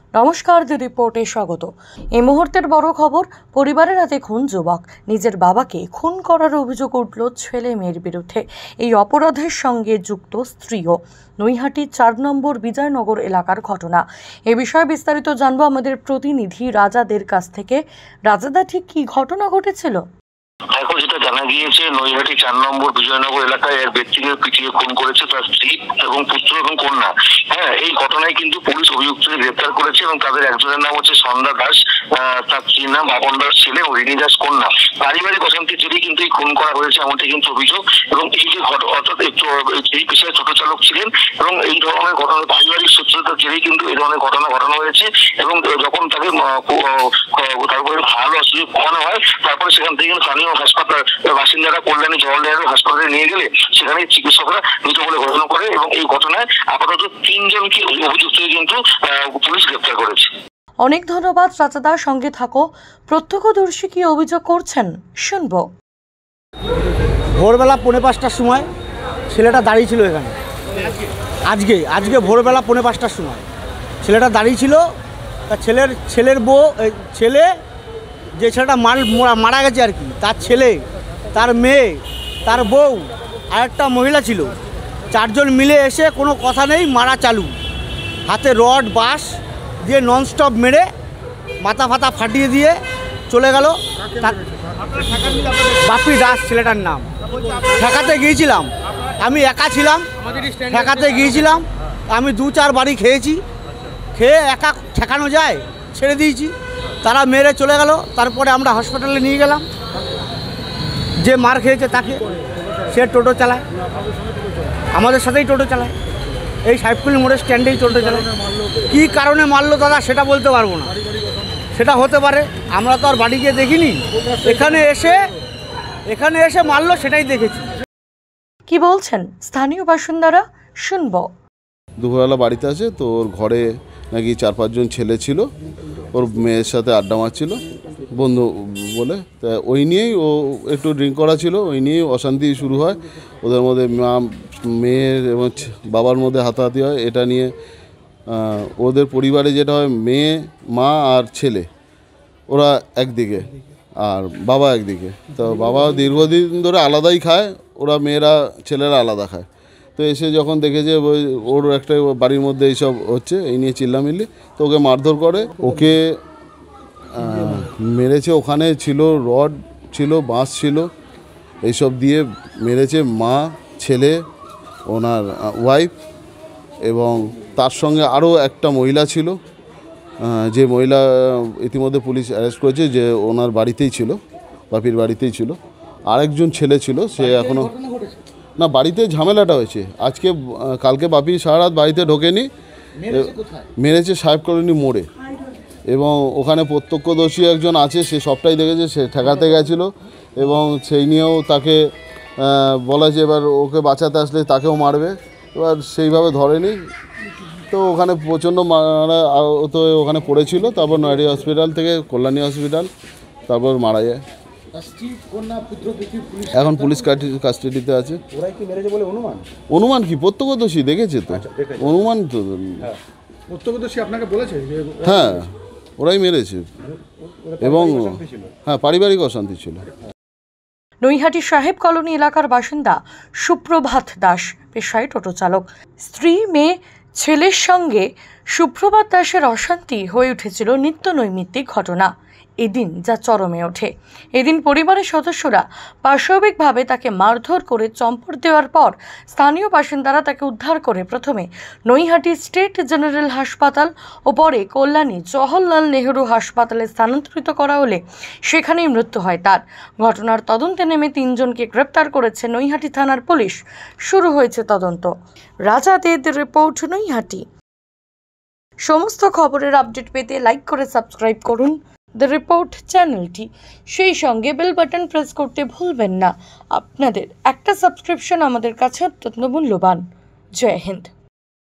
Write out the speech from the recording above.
নমস্কার, দি রিপোর্টে স্বাগত। এই মুহূর্তের বড় খবর, পরিবারের হাতে খুন যুবক। নিজের বাবাকে খুন করার অভিযোগ উঠল ছেলে মেয়ের বিরুদ্ধে। এই অপরাধের সঙ্গে যুক্ত স্ত্রীও। নৈহাটি ৪ নম্বর বিজয়নগর এলাকার ঘটনা। এ বিষয়ে বিস্তারিত জানবো আমাদের প্রতিনিধি রাজাদের কাছ থেকে। রাজাদা, ঠিক কি ঘটনা ঘটেছিল? দেখো, যেটা জানা গিয়েছে, নৈহাটি ৪ নম্বর বিজয়নগর এলাকায় এক ব্যক্তিকে পিটিয়ে খুন করেছে তার স্ত্রী এবং পুত্র এবং কন্যা। এই ঘটনায় কিন্তু পুলিশ অভিযুক্তকে গ্রেপ্তার করেছে এবং তাদের একজনের নাম হচ্ছে সন্ধ্যা দাস, তার স্ত্রীর নাম বাপন দাস ছেলে ও রিনি দাস কন্যা। পারিবারিক অশান্তির জেরেই কিন্তু এই খুন করা হয়েছে, এমনটি কিন্তু অভিযোগ। এবং এই যে অর্থাৎ এই পেশায় ছোট চালক ছিলেন এবং এই ধরনের ঘটনা পারিবারিক শত্রুতার জেরেই কিন্তু এই ধরনের ঘটনা ঘটানো হয়েছে। এবং যখন তাকে তারপরে ভালো অসুযোগ কমানো হয়, তারপরে সেখান থেকে স্থানীয় হাসপাতাল বাসিন্দারা কল্যাণী জওয়াহরলাল হাসপাতালে নিয়ে গেলে সেখানে চিকিৎসকরা মৃত বলে ঘোষণা করে এবং এই ঘটনায় আপাতত ৩ জনকে অভিযুক্ত কিন্তু পুলিশ গ্রেপ্তার করেছে। অনেক ধন্যবাদ রাজাদার, সঙ্গে থাকো। প্রত্যক্ষদর্শী কি অভিযোগ করছেন শুনবো। ভোরবেলা 4:30টার সময় ছেলেটা দাঁড়িয়ে ছিল এখানে। আজকে ভোরবেলা 4:30টার সময় ছেলেটা দাঁড়িয়ে ছিল। তার ছেলের বউ, ছেলে যে ছেলেটা মারা গেছে আর কি, তার ছেলে, তার মেয়ে, তার বউ আর একটা মহিলা ছিল। 4 জন মিলে এসে কোনো কথা নেই, মারা চালু। হাতে রড বাঁশ দিয়ে ননস্টপ মেরে মাথা ফাতা ফাটিয়ে দিয়ে চলে গেল। বাপি দাস ছেলেটার নাম। ঠেকাতে গিয়েছিলাম, আমি একা ছিলাম। ঠেকাতে গিয়েছিলাম, আমি 2-4 বাড়ি খেয়েছি। খেয়ে একা ঠেকানো যায়, ছেড়ে দিয়েছি। তারা মেরে চলে গেল। তারপরে আমরা হসপিটালে নিয়ে গেলাম। যে মার খেয়েছে তাকে, সে টোটো চালায়, আমাদের সাথেই টোটো চালায়। এই সাহেবকুল মোড়ের স্ট্যান্ডেই টোটো চালায়। কী কারণে মারলো দাদা সেটা বলতে পারবো না। সেটা হতে পারে, আমরা তো আর বাড়ি গিয়ে দেখিনি। এখানে এসে মারলো, সেটাই দেখেছি। কি বলছেন স্থানীয় বাসিন্দারা, শুনবো। দুপুরবেলা বাড়িতে আছে তো, ওর ঘরে নাকি 4-5 জন ছেলে ছিল, ওর মেয়ের সাথে আড্ডা মারছিল বন্ধু বলে। তা ওই নিয়েই ও একটু ড্রিঙ্ক করা ছিল, ওই নিয়েই অশান্তি শুরু হয় ওদের মধ্যে। মেয়ের এবং বাবার মধ্যে হাতাহাতি হয়। এটা নিয়ে ওদের পরিবারে যেটা হয়, মেয়ে, মা আর ছেলে ওরা একদিকে আর বাবা একদিকে। তো বাবা দীর্ঘদিন ধরে আলাদাই খায়, ওরা মেয়েরা ছেলেরা আলাদা খায়। তো এসে যখন দেখেছে ওর একটা বাড়ির মধ্যে এইসব হচ্ছে, এই নিয়ে চিল্লামিল্লি, তো ওকে মারধর করে। ওকে মেরেছে। ওখানে ছিল রড ছিল, বাঁশ ছিল, এইসব দিয়ে মেরেছে। মা, ছেলে, ওনার ওয়াইফ এবং তার সঙ্গে আরও একটা মহিলা ছিল, যে মহিলা ইতিমধ্যে পুলিশ অ্যারেস্ট করেছে, যে ওনার বাড়িতেই ছিল, বাপির বাড়িতেই ছিল। আরেকজন ছেলে ছিল, সে এখনও না, বাড়িতে ঝামেলাটা হয়েছে আজকে। কালকে বাপি সারা রাত বাড়িতে ঢোকেনি, মেরেছে সাহেব কলোনি মোড়ে। এবং ওখানে প্রত্যক্ষদর্শী একজন আছে, সে সবটাই দেখেছে, সে ঠেকাতে গেছিলো এবং সেই নিয়েও তাকে বলা যে এবার ওকে বাঁচাতে আসলে তাকেও মারবে। এবার সেইভাবে ধরেনি, তো ওখানে প্রচণ্ড মারা তো ওখানে পড়েছিল। তারপর নৈহাটি হসপিটাল থেকে কল্যাণী হসপিটাল, তারপর মারা যায়। এখন পুলিশ কাস্টাডিতে আছে। অনুমান কি, প্রত্যক্ষদর্শী দেখেছে তো, অনুমান তো। প্রত্যক্ষদর্শী আপনাকে বলেছে? হ্যাঁ, ওরাই মেরেছে এবং হ্যাঁ, পারিবারিক অশান্তি ছিল। নৈহাটি সাহেব কলোনি এলাকার বাসিন্দা সুপ্রভাত দাস, পেশায় টোটো চালক। স্ত্রী, মেয়ে, ছেলের সঙ্গে সুপ্রভাত দাসের অশান্তি হয়ে উঠেছিল নিত্য নৈমিত্তিক ঘটনা। এদিন যা চরমে ওঠে। এদিন পরিবারের সদস্যরা পাশবিকভাবে তাকে মারধর করে চম্পট দেওয়ার পর স্থানীয় বাসিন্দারা তাকে উদ্ধার করে প্রথমে নৈহাটি স্টেট জেনারেল হাসপাতাল ও পরে কল্যাণী জওহরলাল নেহরু হাসপাতালে স্থানান্তরিত করা হলে সেখানেই মৃত্যু হয় তার। ঘটনার তদন্তে নেমে 3 জনকে গ্রেপ্তার করেছে নৈহাটি থানার পুলিশ। শুরু হয়েছে তদন্ত। রাজাদের রিপোর্ট, নৈহাটি। সমস্ত খবরের আপডেট পেতে লাইক করে সাবস্ক্রাইব করুন দ্য রিপোর্ট চ্যানেলটি। সেই সঙ্গে বেল বাটন প্রেস করতে ভুলবেন না। আপনাদের একটা সাবস্ক্রিপশন আমাদের কাছে অত্যন্ত মূল্যবান। জয় হিন্দ।